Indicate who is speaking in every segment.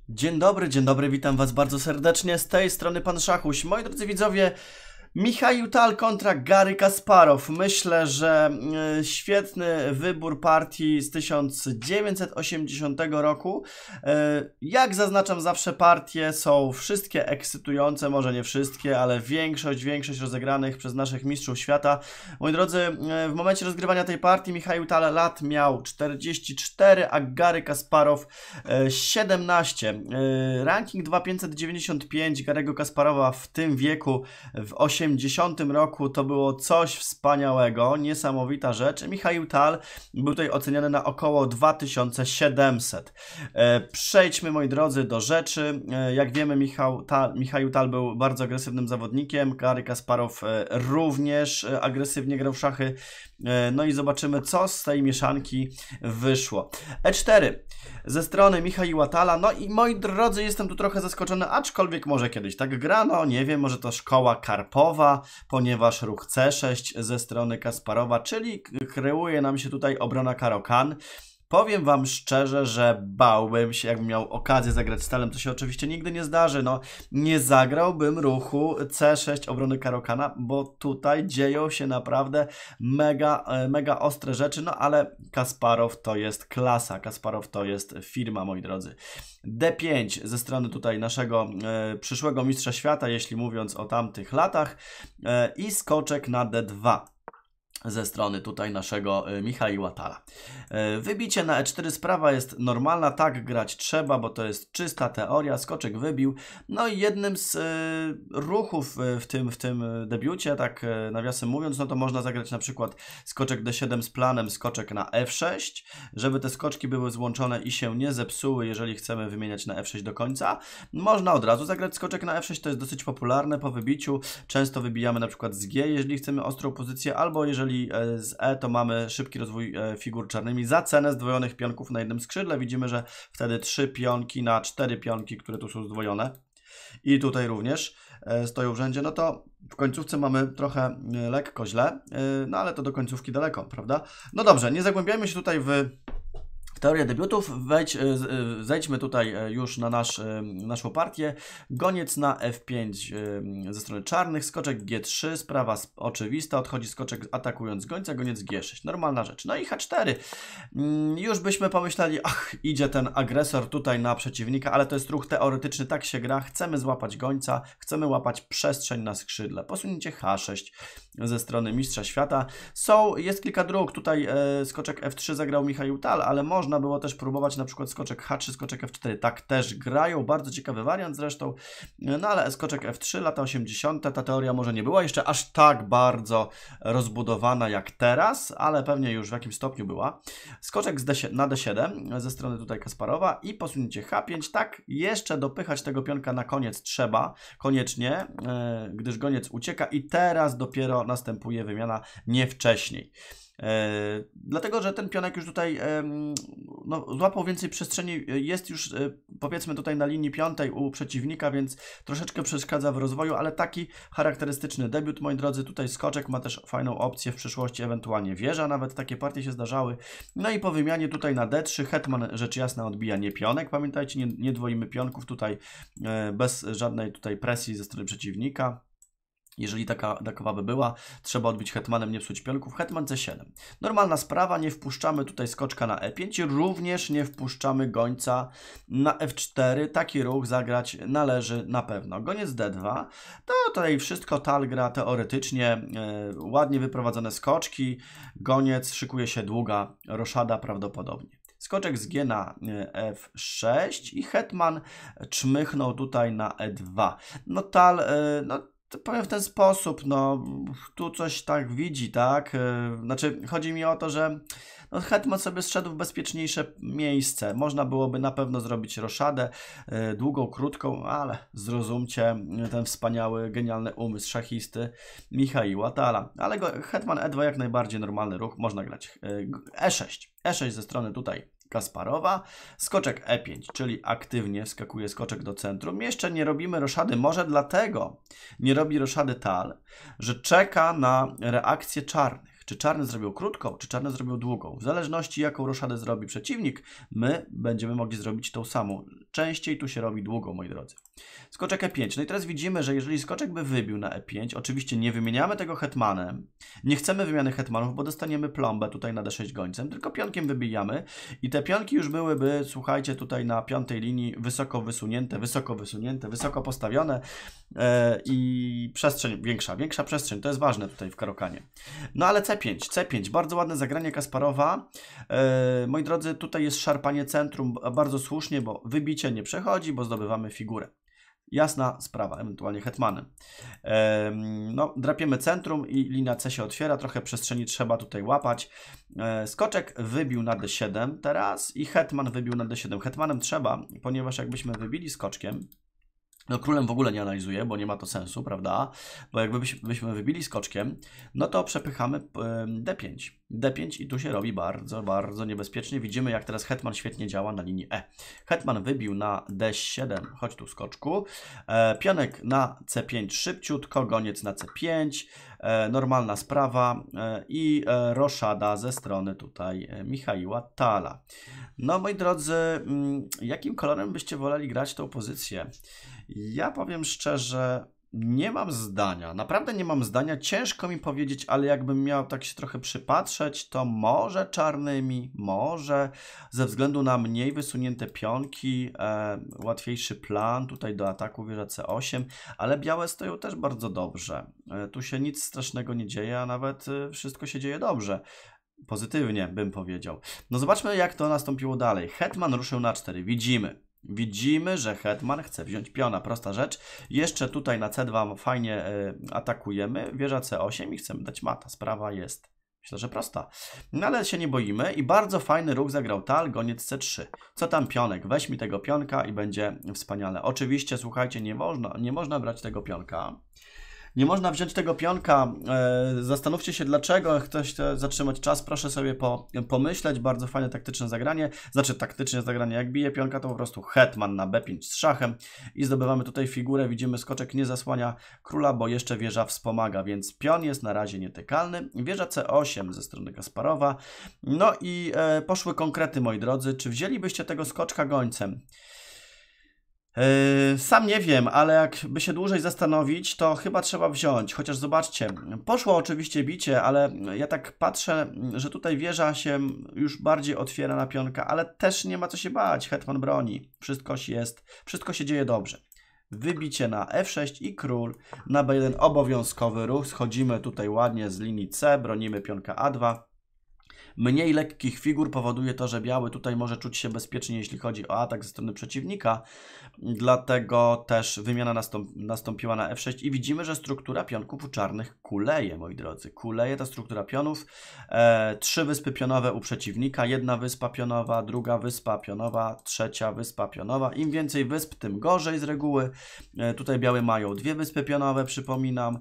Speaker 1: Dzień dobry, witam Was bardzo serdecznie. Z tej strony Pan Szachuś. Moi drodzy widzowie, Michał Tal kontra Garry Kasparow. Myślę, że świetny wybór partii z 1980 roku. Jak zaznaczam zawsze, partie są wszystkie ekscytujące, może nie wszystkie, ale większość rozegranych przez naszych mistrzów świata. Moi drodzy, w momencie rozgrywania tej partii Michał Tal lat miał 44, a Garry Kasparow 17. Ranking 2595 Garry'ego Kasparowa w tym wieku w 80 roku to było coś wspaniałego, niesamowita rzecz. Michał Tal był tutaj oceniany na około 2700. Przejdźmy, moi drodzy, do rzeczy. Jak wiemy, Michał Tal był bardzo agresywnym zawodnikiem, Garry Kasparow również agresywnie grał w szachy. No i zobaczymy, co z tej mieszanki wyszło. E4 ze strony Michała Tala. No i moi drodzy, jestem tu trochę zaskoczony, aczkolwiek może kiedyś tak grano, nie wiem, może to szkoła Karpowa, ponieważ ruch C6 ze strony Kasparowa, czyli kreuje nam się tutaj obrona Caro-Kann. Powiem Wam szczerze, że bałbym się, jakbym miał okazję zagrać z Talem, to się oczywiście nigdy nie zdarzy, no nie zagrałbym ruchu C6 obrony Caro-Kanna, bo tutaj dzieją się naprawdę mega ostre rzeczy, no ale Kasparow to jest klasa, Kasparow to jest firma, moi drodzy. D5 ze strony tutaj naszego przyszłego mistrza świata, jeśli mówiąc o tamtych latach, i skoczek na D2. Ze strony tutaj naszego Michała Tala. Wybicie na E4, sprawa jest normalna, tak grać trzeba, bo to jest czysta teoria, skoczek wybił. No i jednym z ruchów w tym debiucie, tak nawiasem mówiąc, no to można zagrać na przykład skoczek D7 z planem, skoczek na F6, żeby te skoczki były złączone i się nie zepsuły, jeżeli chcemy wymieniać na F6 do końca. Można od razu zagrać skoczek na F6, to jest dosyć popularne po wybiciu. Często wybijamy na przykład z G, jeżeli chcemy ostrą pozycję, albo jeżeli z E, to mamy szybki rozwój figur czarnymi za cenę zdwojonych pionków na jednym skrzydle. Widzimy, że wtedy 3 pionki na 4 pionki, które tu są zdwojone i tutaj również stoją w rzędzie, no to w końcówce mamy trochę lekko źle, no ale to do końcówki daleko, prawda? No dobrze, nie zagłębiajmy się tutaj w teorię debiutów, zejdźmy tutaj już na naszą partię. Goniec na F5 ze strony czarnych, skoczek G3, sprawa oczywista, odchodzi skoczek atakując gońca, goniec G6, normalna rzecz. No i H4, już byśmy pomyśleli, ach, idzie ten agresor tutaj na przeciwnika, ale to jest ruch teoretyczny, tak się gra, chcemy złapać gońca, chcemy łapać przestrzeń na skrzydle. Posunięcie H6 ze strony mistrza świata. Jest kilka dróg, tutaj skoczek F3 zagrał Michał Tal, ale można było też próbować na przykład skoczek H3, skoczek F4, tak też grają, bardzo ciekawy wariant zresztą, no ale skoczek F3, lata 80, ta teoria może nie była jeszcze aż tak bardzo rozbudowana jak teraz, ale pewnie już w jakimś stopniu była. Skoczek na D7 ze strony tutaj Kasparowa i posunięcie H5, tak jeszcze dopychać tego pionka na koniec trzeba, koniecznie, gdyż goniec ucieka i teraz dopiero następuje wymiana, nie wcześniej. Dlatego, że ten pionek już tutaj no, złapał więcej przestrzeni, jest już powiedzmy tutaj na linii piątej u przeciwnika, więc troszeczkę przeszkadza w rozwoju, ale taki charakterystyczny debiut, moi drodzy. Tutaj skoczek ma też fajną opcję w przyszłości, ewentualnie wieża, nawet takie partie się zdarzały. No i po wymianie tutaj na D3 hetman rzecz jasna odbija nie pionek, pamiętajcie, nie dwoimy pionków tutaj bez żadnej tutaj presji ze strony przeciwnika. Jeżeli takowa by była, trzeba odbić hetmanem, nie psuć pionków. Hetman C7. Normalna sprawa, nie wpuszczamy tutaj skoczka na E5, również nie wpuszczamy gońca na F4. Taki ruch zagrać należy na pewno. Goniec D2, to tutaj wszystko Tal gra teoretycznie, ładnie wyprowadzone skoczki, goniec, szykuje się długa roszada prawdopodobnie. Skoczek z G na F6 i hetman czmychnął tutaj na E2. No Tal, no to powiem w ten sposób, no tu coś tak widzi, tak? Znaczy chodzi mi o to, że no, hetman sobie zszedł w bezpieczniejsze miejsce. Można byłoby na pewno zrobić roszadę, długą, krótką, ale zrozumcie ten wspaniały, genialny umysł szachisty Michała Tala. Ale hetman E2 jak najbardziej normalny ruch, można grać. E6. E6 ze strony tutaj Kasparowa, skoczek E5, czyli aktywnie wskakuje skoczek do centrum. Jeszcze nie robimy roszady, może dlatego nie robi roszady Tal, że czeka na reakcję czarnych. Czy czarny zrobił krótką, czy czarny zrobił długą. W zależności jaką roszadę zrobi przeciwnik, my będziemy mogli zrobić tą samą. częściej tu się robi długo, moi drodzy. Skoczek E5. No i teraz widzimy, że jeżeli skoczek by wybił na E5, oczywiście nie wymieniamy tego hetmanem, nie chcemy wymiany hetmanów, bo dostaniemy plombę tutaj na D6 gońcem, tylko pionkiem wybijamy i te pionki już byłyby, słuchajcie, tutaj na piątej linii wysoko wysunięte, wysoko postawione i przestrzeń większa przestrzeń, to jest ważne tutaj w Karokanie. No ale C5, bardzo ładne zagranie Kasparowa. Moi drodzy, tutaj jest szarpanie centrum, bardzo słusznie, bo wybicie nie przechodzi, bo zdobywamy figurę. Jasna sprawa, ewentualnie hetmanem. No, drapiemy centrum i linia C się otwiera, trochę przestrzeni trzeba tutaj łapać. Skoczek wybił na D7 teraz i hetman wybił na D7. Hetmanem trzeba, ponieważ jakbyśmy wybili skoczkiem, no królem w ogóle nie analizuję, bo nie ma to sensu, prawda? Bo jakbyśmy wybili skoczkiem, no to przepychamy D5. D5 i tu się robi bardzo, bardzo niebezpiecznie. Widzimy, jak teraz hetman świetnie działa na linii E. Hetman wybił na D7, chodź tu skoczku. Pionek na C5 szybciutko, goniec na C5. Normalna sprawa i roszada ze strony tutaj Michaiła Tala. No moi drodzy, jakim kolorem byście woleli grać tą pozycję? Ja powiem szczerze, nie mam zdania, naprawdę nie mam zdania, ciężko mi powiedzieć, ale jakbym miał tak się trochę przypatrzeć, to może czarnymi, może ze względu na mniej wysunięte pionki, łatwiejszy plan tutaj do ataku wieża C8, ale białe stoją też bardzo dobrze. Tu się nic strasznego nie dzieje, a nawet wszystko się dzieje dobrze. Pozytywnie bym powiedział. No zobaczmy, jak to nastąpiło dalej. Hetman ruszył na 4, Widzimy, że hetman chce wziąć piona. Prosta rzecz. Jeszcze tutaj na C2 fajnie atakujemy. Wieża C8 i chcemy dać mata. Sprawa jest, myślę, że prosta. No ale się nie boimy i bardzo fajny ruch zagrał Tal, goniec C3. Co tam pionek? Weź mi tego pionka i będzie wspaniale. Oczywiście, słuchajcie, nie można brać tego pionka. Nie można wziąć tego pionka. Zastanówcie się dlaczego. Jak ktoś chce zatrzymać czas, proszę sobie pomyśleć. Bardzo fajne taktyczne zagranie. Znaczy taktyczne zagranie. Jak bije pionka, to po prostu hetman na B5 z szachem i zdobywamy tutaj figurę. Widzimy, skoczek nie zasłania króla, bo jeszcze wieża wspomaga, więc pion jest na razie nietykalny. Wieża C8 ze strony Kasparowa. No i poszły konkrety, moi drodzy. Czy wzięlibyście tego skoczka gońcem? Sam nie wiem, ale jakby się dłużej zastanowić, to chyba trzeba wziąć. Chociaż zobaczcie, poszło oczywiście bicie, ale ja tak patrzę, że tutaj wieża się już bardziej otwiera na pionka, ale też nie ma co się bać. Hetman broni. Wszystko się dzieje dobrze. Wybicie na F6 i król na B1 obowiązkowy ruch. Schodzimy tutaj ładnie z linii C, bronimy pionka A2. Mniej lekkich figur powoduje to, że biały tutaj może czuć się bezpiecznie, jeśli chodzi o atak ze strony przeciwnika. Dlatego też wymiana nastąpiła na F6 i widzimy, że struktura pionków u czarnych kuleje, moi drodzy. Kuleje ta struktura pionów. 3 wyspy pionowe u przeciwnika, 1 wyspa pionowa, 2 wyspa pionowa, 3 wyspa pionowa. Im więcej wysp, tym gorzej z reguły. Tutaj białe mają 2 wyspy pionowe, przypominam.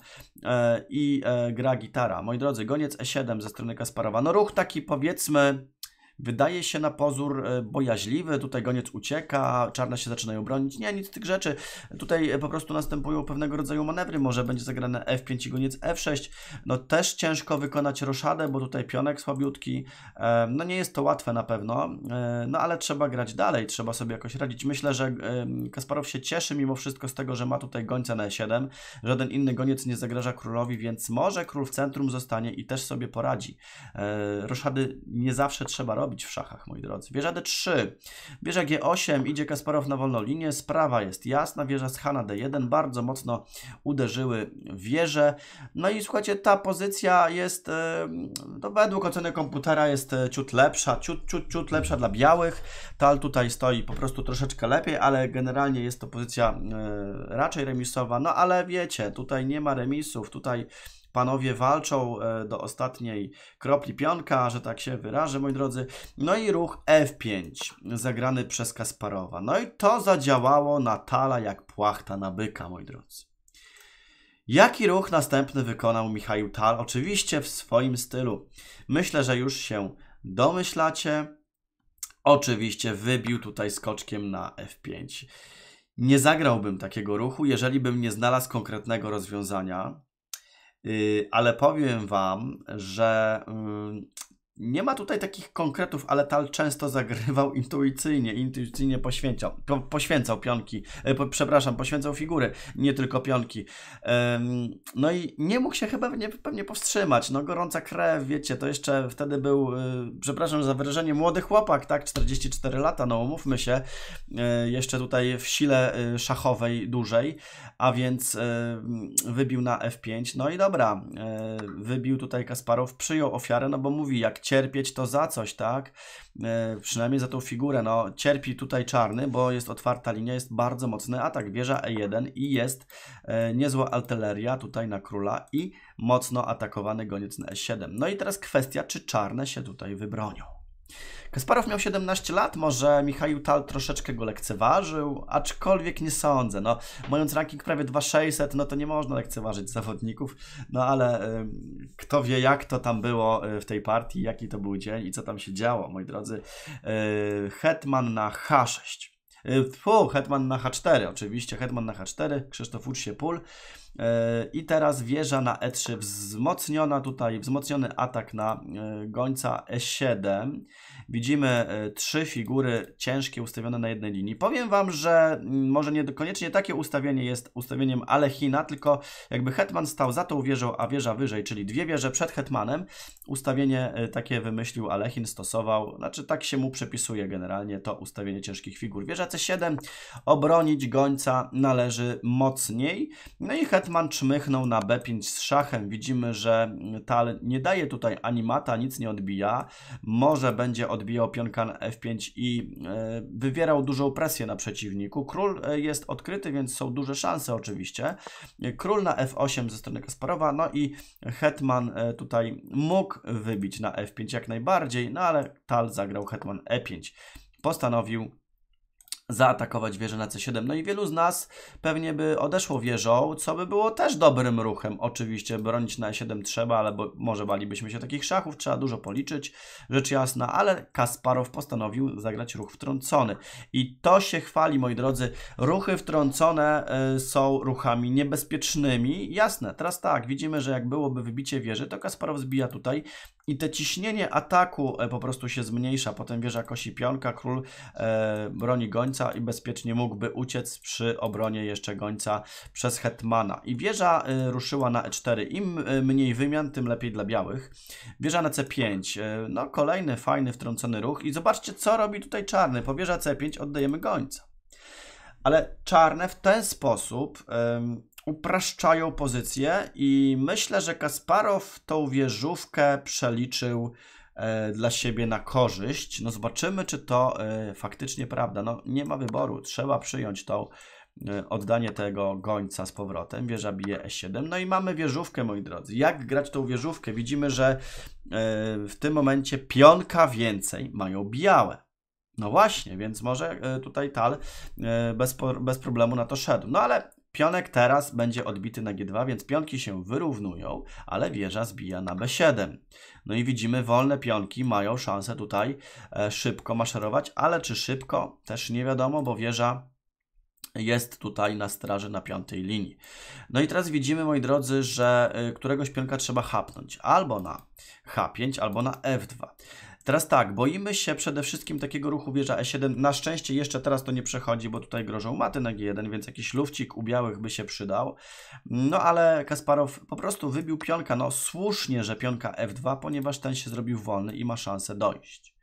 Speaker 1: I gra gitara. Moi drodzy, goniec E7 ze strony Kasparowa. No ruch taki, powiedzmy, wydaje się na pozór bojaźliwy. Tutaj goniec ucieka, czarne się zaczynają bronić. Nie, nic z tych rzeczy. Tutaj po prostu następują pewnego rodzaju manewry. Może będzie zagrane F5 i goniec F6. No też ciężko wykonać roszadę, bo tutaj pionek słabiutki. No nie jest to łatwe na pewno. No ale trzeba grać dalej. Trzeba sobie jakoś radzić. Myślę, że Kasparow się cieszy mimo wszystko z tego, że ma tutaj gońca na E7. Żaden inny goniec nie zagraża królowi, więc może król w centrum zostanie i też sobie poradzi. Roszady nie zawsze trzeba robić w szachach, moi drodzy. Wieża D3, wieża G8, idzie Kasparow na wolną linię, sprawa jest jasna, wieża z H na D1, bardzo mocno uderzyły wieże. No i słuchajcie, ta pozycja jest, to według oceny komputera jest ciut lepsza, ciut lepsza dla białych. Tal tutaj stoi po prostu troszeczkę lepiej, ale generalnie jest to pozycja raczej remisowa, no ale wiecie, tutaj nie ma remisów, tutaj panowie walczą do ostatniej kropli pionka, że tak się wyrażę, moi drodzy. No i ruch F5, zagrany przez Kasparowa. No i to zadziałało na Tala jak płachta na byka, moi drodzy. Jaki ruch następny wykonał Michaił Tal? Oczywiście w swoim stylu. Myślę, że już się domyślacie. Oczywiście wybił tutaj skoczkiem na F5. Nie zagrałbym takiego ruchu, jeżeli bym nie znalazł konkretnego rozwiązania. Ale powiem wam, że
Speaker 2: Nie ma tutaj takich konkretów, ale Tal często zagrywał intuicyjnie poświęcał pionki, poświęcał figury, nie tylko pionki. No i nie mógł się chyba pewnie powstrzymać. No gorąca krew, wiecie, to jeszcze wtedy był, przepraszam za wyrażenie, młody chłopak, tak, 44 lata, no umówmy się, jeszcze tutaj w sile szachowej dużej, a więc wybił na F5, no i dobra, wybił tutaj Kasparow, przyjął ofiarę, no bo mówi, jak cierpieć to za coś, tak, przynajmniej za tą figurę, no cierpi tutaj czarny, bo jest otwarta linia, jest bardzo mocny atak, wieża E1 i jest niezła artyleria tutaj na króla i mocno atakowany goniec na E7. No i teraz kwestia, czy czarne się tutaj wybronią. Kasparow miał 17 lat, może Michał Tal troszeczkę go lekceważył, aczkolwiek nie sądzę. No, mając ranking prawie 2600, no to nie można lekceważyć zawodników, no ale kto wie, jak to tam było w tej partii, jaki to był dzień i co tam się działo, moi drodzy. Hetman na H6. Hetman na H4, oczywiście, hetman na H4, Krzysztof ucz się pól. I teraz wieża na E3 wzmocniona tutaj, wzmocniony atak na gońca E7. Widzimy 3 figury ciężkie ustawione na jednej linii. Powiem Wam, że może niekoniecznie takie ustawienie jest ustawieniem Alechina, tylko jakby hetman stał za tą wieżą, a wieża wyżej, czyli 2 wieże przed hetmanem. Ustawienie takie wymyślił Alechin, stosował, znaczy tak się mu przepisuje generalnie to ustawienie ciężkich figur. Wieża C7, obronić gońca należy mocniej. No i hetman czmychnął na B5 z szachem. Widzimy, że Tal nie daje tutaj animata, nic nie odbija. Może będzie odbijał pionka na F5 i wywierał dużą presję na przeciwniku. Król jest odkryty, więc są duże szanse oczywiście. Król na F8 ze strony Kasparowa, no i hetman tutaj mógł wybić na F5 jak najbardziej, no ale Tal zagrał hetman E5. Postanowił zaatakować wieżę na C7. No i wielu z nas pewnie by odeszło wieżą, co by było też dobrym ruchem. Oczywiście bronić na E7 trzeba, ale może balibyśmy się takich szachów, trzeba dużo policzyć, rzecz jasna, ale Kasparow postanowił zagrać ruch wtrącony. I to się chwali, moi drodzy. Ruchy wtrącone są ruchami niebezpiecznymi. Jasne, teraz tak, widzimy, że jak byłoby wybicie wieży, to Kasparow zbija tutaj i te ciśnienie ataku po prostu się zmniejsza. Potem wieża kosi pionka, król broni gońca i bezpiecznie mógłby uciec przy obronie jeszcze gońca przez hetmana. I wieża ruszyła na E4. Im mniej wymian, tym lepiej dla białych. Wieża na C5. No kolejny fajny wtrącony ruch. I zobaczcie, co robi tutaj czarny. Po wieża C5 oddajemy gońca. Ale czarne w ten sposób upraszczają pozycję i myślę, że Kasparow tą wieżówkę przeliczył dla siebie na korzyść. No zobaczymy, czy to faktycznie prawda. No nie ma wyboru, trzeba przyjąć to oddanie tego gońca z powrotem. Wieża bije E7. No i mamy wieżówkę, moi drodzy. Jak grać tą wieżówkę? Widzimy, że w tym momencie pionka więcej mają białe. No właśnie, więc może tutaj Tal bez problemu na to szedł. No ale pionek teraz będzie odbity na G2, więc pionki się wyrównują, ale wieża zbija na B7. No i widzimy, wolne pionki mają szansę tutaj szybko maszerować, ale czy szybko? Też nie wiadomo, bo wieża jest tutaj na straży na 5. linii. No i teraz widzimy, moi drodzy, że któregoś pionka trzeba chapnąć. Albo na H5, albo na F2. Teraz tak, boimy się przede wszystkim takiego ruchu wieża E7. Na szczęście jeszcze teraz to nie przechodzi, bo tutaj grożą maty na G1, więc jakiś lufcik u białych by się przydał. No ale Kasparow po prostu wybił pionka. No słusznie, że pionka F2, ponieważ ten się zrobił wolny i ma szansę dojść.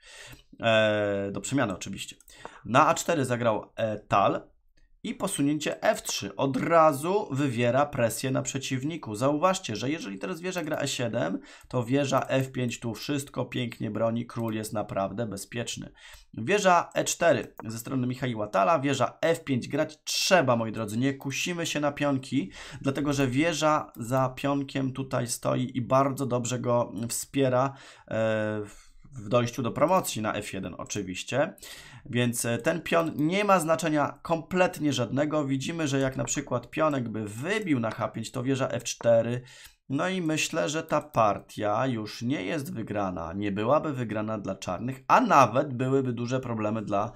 Speaker 2: Do przemiany oczywiście. Na A4 zagrał Tal. I posunięcie F3 od razu wywiera presję na przeciwniku. Zauważcie, że jeżeli teraz wieża gra E7, to wieża F5 tu wszystko pięknie broni. Król jest naprawdę bezpieczny. Wieża E4 ze strony Michała Tala. Wieża F5 grać trzeba, moi drodzy. Nie kusimy się na pionki, dlatego że wieża za pionkiem tutaj stoi i bardzo dobrze go wspiera w dojściu do promocji na F1 oczywiście, więc ten pion nie ma znaczenia kompletnie żadnego. Widzimy, że jak na przykład pionek by wybił na H5, to wieża F4, no i myślę, że ta partia już nie jest wygrana, nie byłaby wygrana dla czarnych, a nawet byłyby duże problemy dla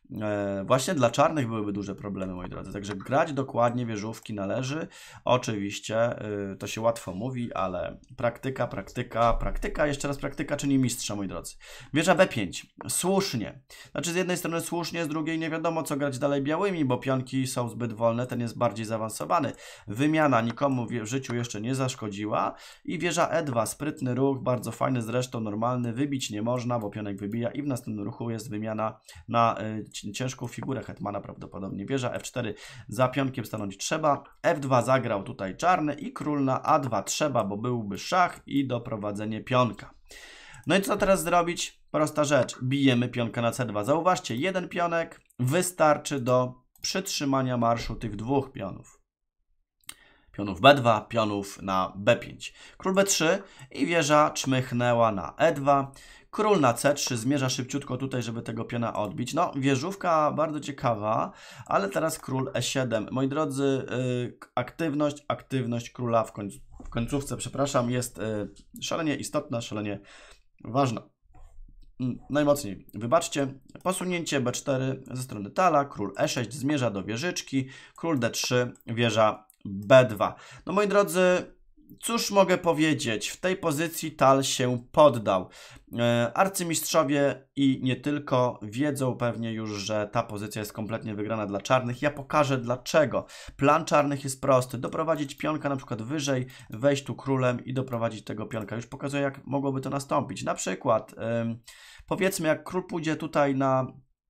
Speaker 2: Właśnie dla czarnych byłyby duże problemy, moi drodzy. Także grać dokładnie wieżówki należy. Oczywiście to się łatwo mówi, ale praktyka, jeszcze raz praktyka czyni mistrza, moi drodzy. Wieża B5. Słusznie. Znaczy z jednej strony słusznie, z drugiej nie wiadomo co grać dalej białymi, bo pionki są zbyt wolne, ten jest bardziej zaawansowany. Wymiana nikomu w życiu jeszcze nie zaszkodziła. I wieża E2. Sprytny ruch, bardzo fajny, zresztą normalny. Wybić nie można, bo pionek wybija i w następnym ruchu jest wymiana na ciężką figurę hetmana prawdopodobnie. Wieża F4 za pionkiem stanąć trzeba. F2 zagrał tutaj czarny i król na A2 trzeba, bo byłby szach i doprowadzenie pionka. No i co teraz zrobić? Prosta rzecz. Bijemy pionka na C2. Zauważcie, jeden pionek wystarczy do przytrzymania marszu tych dwóch pionów. Pionów B2, pionów na B5. Król B3 i wieża czmychnęła na E2. Król na C3 zmierza szybciutko tutaj, żeby tego piona odbić. No, wieżówka bardzo ciekawa, ale teraz król E7. Moi drodzy, aktywność króla w końcówce, przepraszam, jest szalenie istotna, szalenie ważna. Najmocniej. Wybaczcie, posunięcie B4 ze strony Tala, król E6 zmierza do wieżyczki, król D3, wieża B2. No moi drodzy, cóż mogę powiedzieć? W tej pozycji Tal się poddał. Arcymistrzowie i nie tylko wiedzą pewnie już, że ta pozycja jest kompletnie wygrana dla czarnych. Ja pokażę dlaczego. Plan czarnych jest prosty. Doprowadzić pionka na przykład wyżej, wejść tu królem i doprowadzić tego pionka. Już pokazuję, jak mogłoby to nastąpić. Na przykład, powiedzmy, jak król pójdzie tutaj na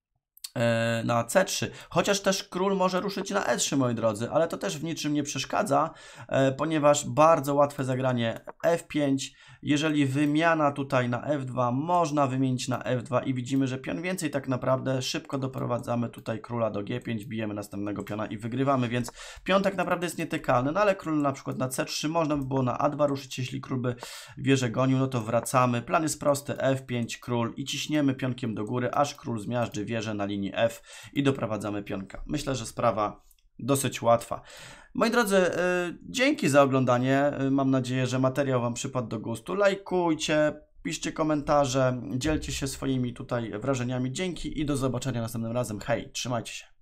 Speaker 2: C3, chociaż też król może ruszyć na E3, moi drodzy, ale to też w niczym nie przeszkadza, ponieważ bardzo łatwe zagranie F5, jeżeli wymiana tutaj na F2, można wymienić na F2 i widzimy, że pion więcej tak naprawdę, szybko doprowadzamy tutaj króla do G5, bijemy następnego piona i wygrywamy, więc pion tak naprawdę jest nietykalny, no ale król na przykład na C3, można by było na A2 ruszyć, jeśli król by wieżę gonił, no to wracamy, plan jest prosty, F5, król i ciśniemy pionkiem do góry, aż król zmiażdży wieżę na linii F i doprowadzamy pionka. Myślę, że sprawa dosyć łatwa. Moi drodzy, dzięki za oglądanie. Mam nadzieję, że materiał Wam przypadł do gustu. Lajkujcie, piszcie komentarze, dzielcie się swoimi tutaj wrażeniami. Dzięki i do zobaczenia następnym razem. Hej, trzymajcie się.